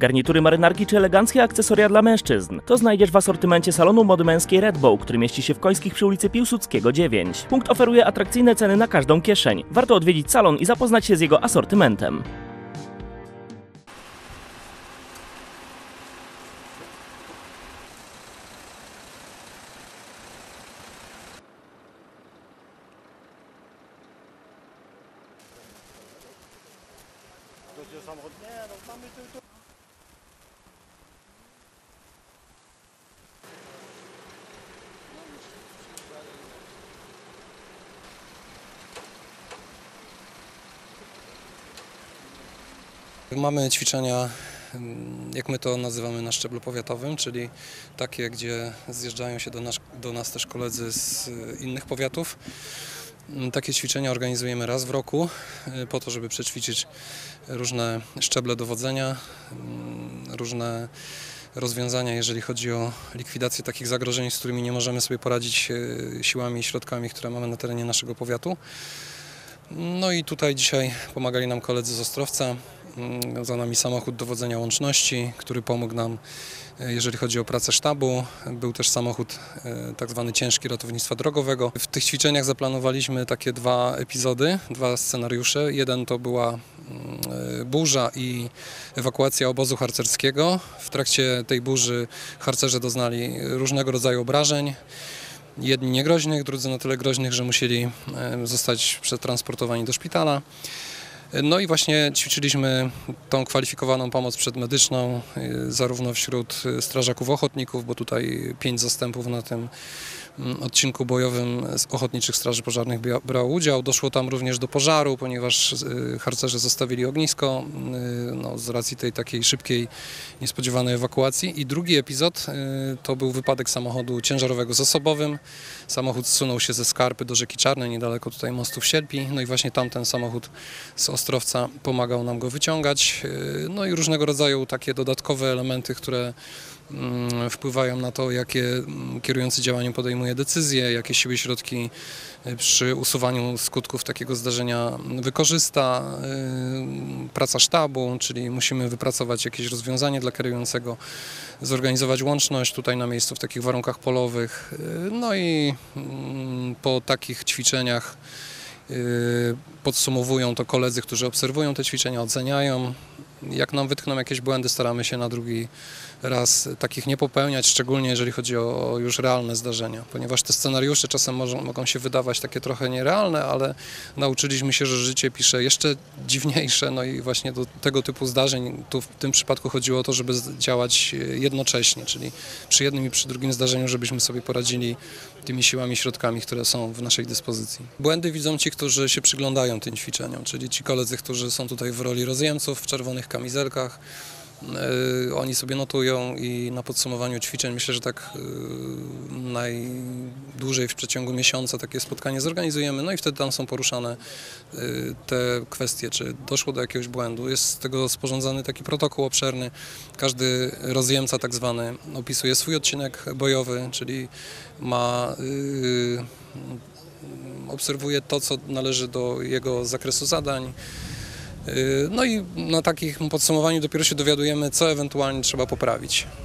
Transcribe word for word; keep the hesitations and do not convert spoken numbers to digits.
Garnitury marynarki czy eleganckie akcesoria dla mężczyzn. To znajdziesz w asortymencie salonu mody męskiej Red Bow, który mieści się w Końskich przy ulicy Piłsudskiego dziewięć. Punkt oferuje atrakcyjne ceny na każdą kieszeń. Warto odwiedzić salon i zapoznać się z jego asortymentem. Samochód, nie, no mamy tu, tu. Mamy ćwiczenia, jak my to nazywamy, na szczeblu powiatowym, czyli takie, gdzie zjeżdżają się do nas, do nas też koledzy z innych powiatów. Takie ćwiczenia organizujemy raz w roku po to, żeby przećwiczyć różne szczeble dowodzenia, różne rozwiązania, jeżeli chodzi o likwidację takich zagrożeń, z którymi nie możemy sobie poradzić siłami i środkami, które mamy na terenie naszego powiatu. No i tutaj dzisiaj pomagali nam koledzy z Ostrowca. Za nami samochód dowodzenia łączności, który pomógł nam, jeżeli chodzi o pracę sztabu. Był też samochód tak zwany ciężki ratownictwa drogowego. W tych ćwiczeniach zaplanowaliśmy takie dwa epizody, dwa scenariusze. Jeden to była burza i ewakuacja obozu harcerskiego. W trakcie tej burzy harcerze doznali różnego rodzaju obrażeń. Jedni niegroźnych, drudzy na tyle groźnych, że musieli zostać przetransportowani do szpitala. No i właśnie ćwiczyliśmy tą kwalifikowaną pomoc przedmedyczną zarówno wśród strażaków ochotników, bo tutaj pięć zastępów na tym odcinku bojowym z Ochotniczych Straży Pożarnych brało udział. Doszło tam również do pożaru, ponieważ harcerze zostawili ognisko no, z racji tej takiej szybkiej, niespodziewanej ewakuacji. I drugi epizod to był wypadek samochodu ciężarowego z osobowym. Samochód zsunął się ze Skarpy do rzeki Czarnej, niedaleko tutaj mostu w Sielpi. No i właśnie tamten samochód z Ostrowca pomagał nam go wyciągać. No i różnego rodzaju takie dodatkowe elementy, które wpływają na to, jakie kierujący działaniem podejmuje decyzje, jakie siły i środki przy usuwaniu skutków takiego zdarzenia wykorzysta. Praca sztabu, czyli musimy wypracować jakieś rozwiązanie dla kierującego, zorganizować łączność tutaj na miejscu w takich warunkach polowych. No i po takich ćwiczeniach podsumowują to koledzy, którzy obserwują te ćwiczenia, oceniają. Jak nam wytkną jakieś błędy, staramy się na drugi raz takich nie popełniać, szczególnie jeżeli chodzi o już realne zdarzenia, ponieważ te scenariusze czasem mogą, mogą się wydawać takie trochę nierealne, ale nauczyliśmy się, że życie pisze jeszcze dziwniejsze, no i właśnie do tego typu zdarzeń, tu w tym przypadku chodziło o to, żeby działać jednocześnie, czyli przy jednym i przy drugim zdarzeniu, żebyśmy sobie poradzili tymi siłami, środkami, które są w naszej dyspozycji. Błędy widzą ci, którzy się przyglądają tym ćwiczeniom, czyli ci koledzy, którzy są tutaj w roli rozjemców, w czerwonych kamizelkach. Yy, oni sobie notują i na podsumowaniu ćwiczeń myślę, że tak yy, najdłużej w przeciągu miesiąca takie spotkanie zorganizujemy, no i wtedy tam są poruszane yy, te kwestie, czy doszło do jakiegoś błędu. Jest z tego sporządzany taki protokół obszerny. Każdy rozjemca tak zwany opisuje swój odcinek bojowy, czyli ma yy, obserwuje to, co należy do jego zakresu zadań. No i na takim podsumowaniu dopiero się dowiadujemy, co ewentualnie trzeba poprawić.